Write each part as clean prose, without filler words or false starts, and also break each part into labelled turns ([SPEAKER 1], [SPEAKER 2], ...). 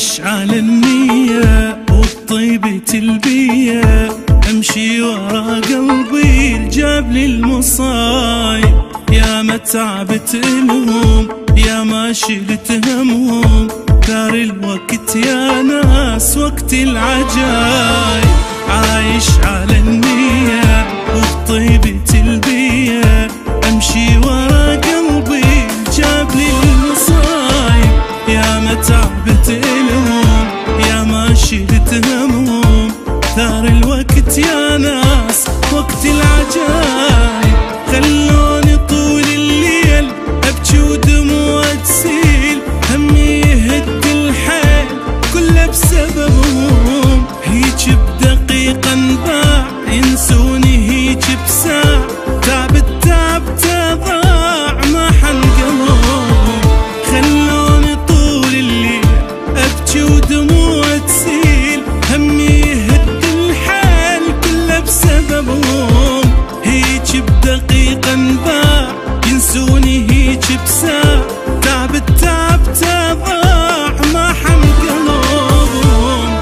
[SPEAKER 1] عايش على النية وبطيبة البية، امشي ورا قلبي الجاب لي المصايب. يا ما تعبت لهم يا ما شلت همهم، دار الوقت يا ناس وقت العجايب. عايش على النية وبطيبة البية، امشي ورا قلبي الجاب لي المصايب. يا ما تعبت لهم يا ما شلت همهم، ثار الوقت يا ناس وقت العجايب. خلوني طول الليل ابكي ودموع تسيل، همي يهد الحيل كله بسببهم. هيج بدقيقة انباع ينسوني هيج بساعة، تعبت ضاع ما حنقلهم. خلوني طول الليل ابكي ودموع تسيل، همي يهد الحيل كله بسببهم. هيج بدقيقة انباع ينسوني هيج بساعة، تعبت ضاع ما حنقلهم.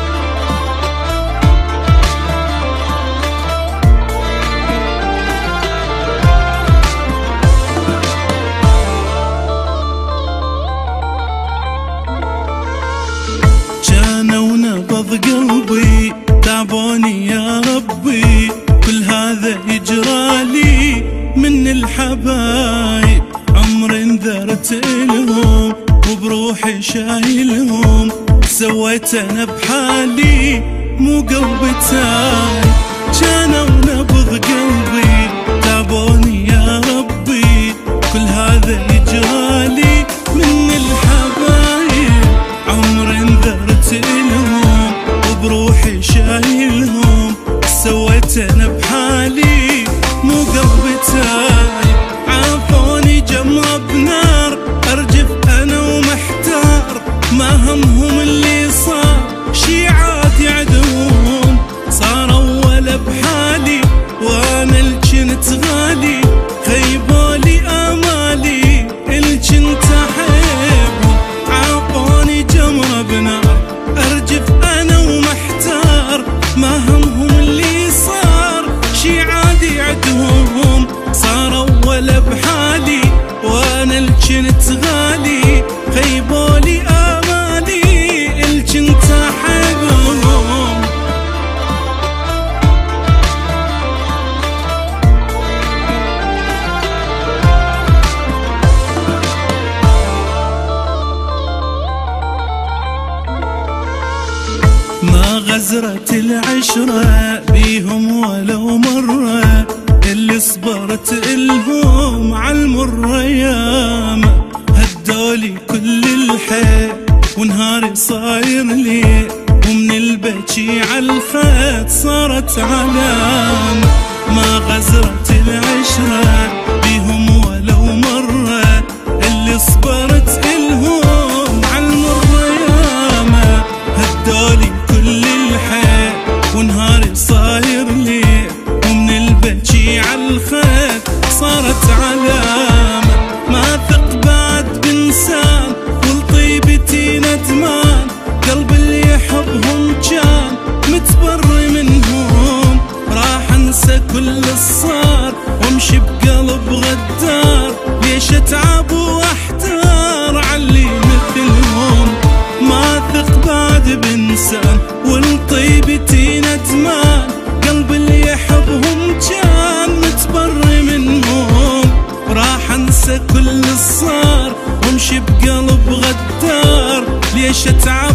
[SPEAKER 1] كانوا نبض قلبي تعبوني يا ربي، كل هذا يجرالي من الحبايب. عمر انذرت لهم وبروحي شايلهم، سويت انا بحالي مو قلبي تايب. كانوا نبض قلبي تعبوني يا ربي، كل هذا يجرالي من الحبايب. عمر انذرت لهم وبروحي شايلهم، سويت انا بحالي مو قلبي تايب. عافوني جمرة بنار ارجف انا ومحتار، ما همهم اللي صار شي عادي عدهم. صاروا ولا بحالي وانا اللي كنت غالي، خيبولي امالي اللي كنت احبهم. عافوني جمرة بنار ارجف انا ومحتار، ما همهم اللي صار شي عادي عدهم. صاروا ولا بحالي وانا اللي كنت غالي، خيبولي امالي اللي كنت احبهم. ما غزرت العشرة بيهم ولو مرة، اللي صبرت إلهم عالمرة ياما. هدولي كل الحيل ونهاري صاير لي، ومن البكي عالخد صارت علامة. ما غزرت العشرة بيهم ولو مرة، اللي صبرت إلهم عالمرة ياما. هدولي كل الحيل ونهاري صاير لي، ومن البكي عالخد صارت علامة. ما ثق بعد بإنسان ولطيبتي ندمان، قلب اللي يحبهم كان متبري منهم. راح انسى كل الصار وامشي بقلب غدار، ليش اتعب واحتار عاللي مثلهم. ما ثق بعد بإنسان ولطيبتي ندمان، قلب اللي يحبهم كان متبري منهم. راح انسى كل الصار وامشي بقلب غدار، ليش اتعب